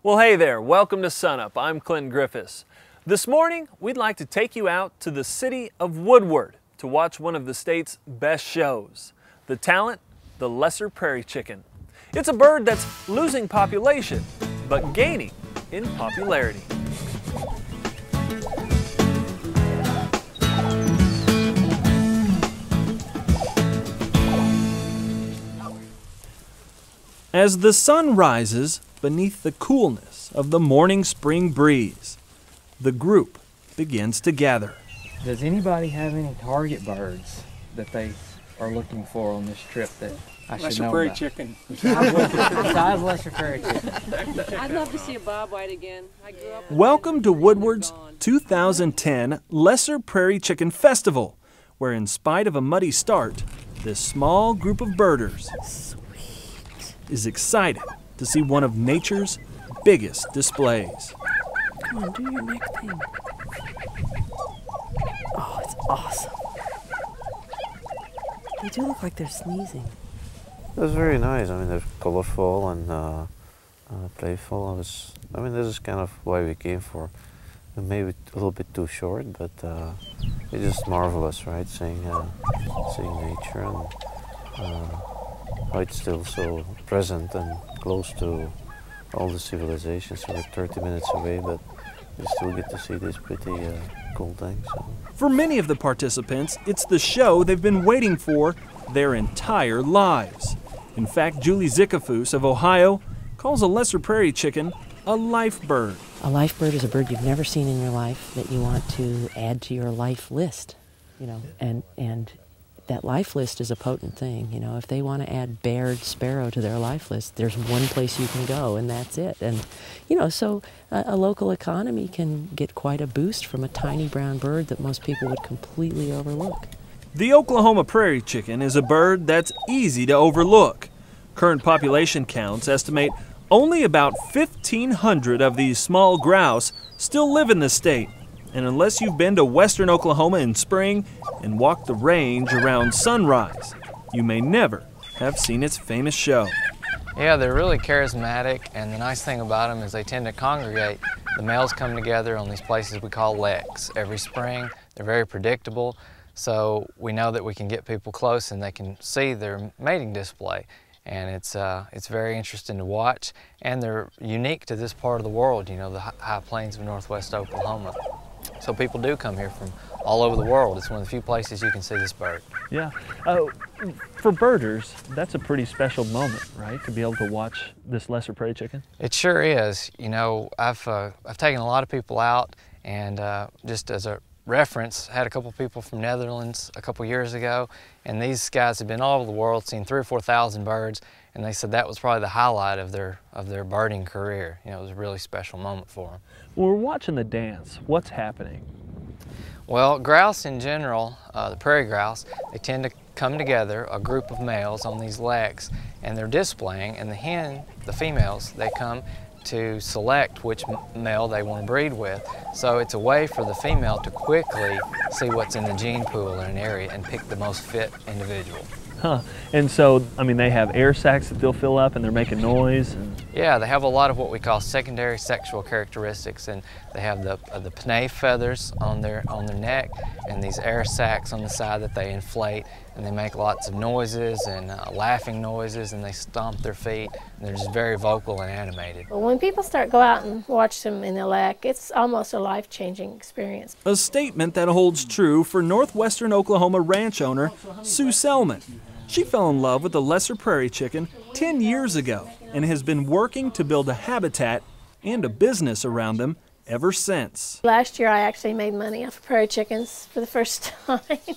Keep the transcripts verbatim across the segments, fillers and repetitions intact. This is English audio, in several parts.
Well, hey there, welcome to Sunup. I'm Clint Griffiths. This morning, we'd like to take you out to the city of Woodward to watch one of the state's best shows, the talent, the lesser prairie chicken. It's a bird that's losing population, but gaining in popularity. As the sun rises beneath the coolness of the morning spring breeze, the group begins to gather. Does anybody have any target birds that they are looking for on this trip that I should lesser know prairie about? chicken. Besides lesser prairie chicken. I'd love to see a bobwhite again. I grew up with Welcome them. to Woodward's two thousand ten Lesser Prairie Chicken Festival, where in spite of a muddy start, this small group of birders Sweet. is excited to see one of nature's biggest displays. Come on, do your neck thing. Oh, it's awesome. They do look like they're sneezing. It was very nice. I mean, they're colorful and uh, uh, playful. It was, I mean, this is kind of why we came for. Maybe a little bit too short, but uh, it's just marvelous, right? Seeing, uh, seeing nature and uh, how it's still so present and close to all the civilizations. So we're thirty minutes away, but we still get to see these pretty uh, cool things. So. For many of the participants, it's the show they've been waiting for their entire lives. In fact, Julie Zickafoos of Ohio calls a lesser prairie chicken a life bird. A life bird is a bird you've never seen in your life that you want to add to your life list, you know, and and that life list is a potent thing. You know, if they want to add Baird sparrow to their life list, there's one place you can go, and that's it. And you know, so a, a local economy can get quite a boost from a tiny brown bird that most people would completely overlook. The Oklahoma prairie chicken is a bird that's easy to overlook. Current population counts estimate only about fifteen hundred of these small grouse still live in the state. And unless you've been to western Oklahoma in spring and walked the range around sunrise, you may never have seen its famous show. Yeah, they're really charismatic, and the nice thing about them is they tend to congregate. The males come together on these places we call leks every spring. They're very predictable, so we know that we can get people close and they can see their mating display. And it's, uh, it's very interesting to watch, and they're unique to this part of the world, you know, the high plains of northwest Oklahoma. So people do come here from all over the world. It's one of the few places you can see this bird. Yeah. Uh, for birders, that's a pretty special moment, right? To be able to watch this lesser prairie chicken? It sure is. You know, I've, uh, I've taken a lot of people out, and uh, just as a reference, had a couple people from Netherlands a couple years ago, and these guys have been all over the world, seen three or four thousand birds, and they said that was probably the highlight of their of their birding career. You know, it was a really special moment for them. When we're watching the dance, what's happening? Well, grouse in general, uh, the prairie grouse, they tend to come together, a group of males on these leks, and they're displaying, and the hen, the females, they come to select which male they want to breed with. So it's a way for the female to quickly see what's in the gene pool in an area and pick the most fit individual. Huh. And so, I mean, they have air sacs that they'll fill up and they're making noise. And... Yeah, they have a lot of what we call secondary sexual characteristics, and they have the uh, the pinnae feathers on their on their neck, and these air sacs on the side that they inflate, and they make lots of noises and uh, laughing noises, and they stomp their feet, and they're just very vocal and animated. Well, when people start go out and watch them in the lek, it's almost a life-changing experience. A statement that holds true for northwestern Oklahoma ranch owner Sue Selman. She fell in love with the lesser prairie chicken ten years ago and has been working to build a habitat and a business around them ever since. Last year I actually made money off of prairie chickens for the first time.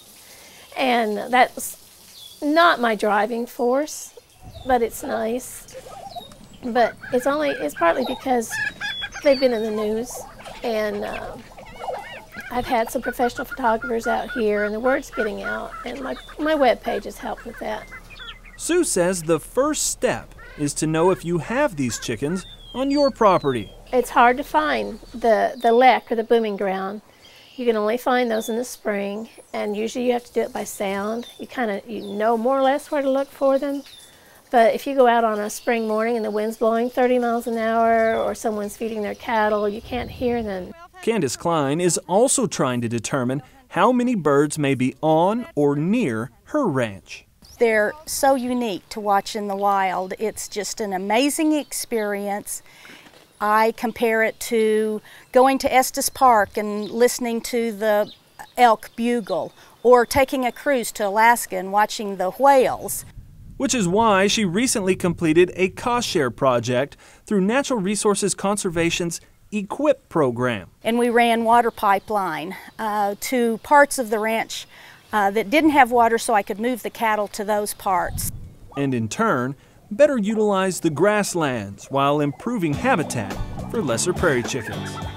And that's not my driving force, but it's nice. But it's only, it's partly because they've been in the news, and uh, I've had some professional photographers out here, and the word's getting out, and my, my web page has helped with that. Sue says the first step is to know if you have these chickens on your property. It's hard to find the, the lek, or the booming ground. You can only find those in the spring, and usually you have to do it by sound. You kind of, you know more or less where to look for them. But if you go out on a spring morning and the wind's blowing thirty miles an hour or someone's feeding their cattle, you can't hear them. Candace Klein is also trying to determine how many birds may be on or near her ranch. They're so unique to watch in the wild. It's just an amazing experience. I compare it to going to Estes Park and listening to the elk bugle, or taking a cruise to Alaska and watching the whales. Which is why she recently completed a cost share project through Natural Resources Conservation's EQIP program. And we ran water pipeline uh, to parts of the ranch uh, that didn't have water, so I could move the cattle to those parts. And in turn, better utilize the grasslands while improving habitat for lesser prairie chickens.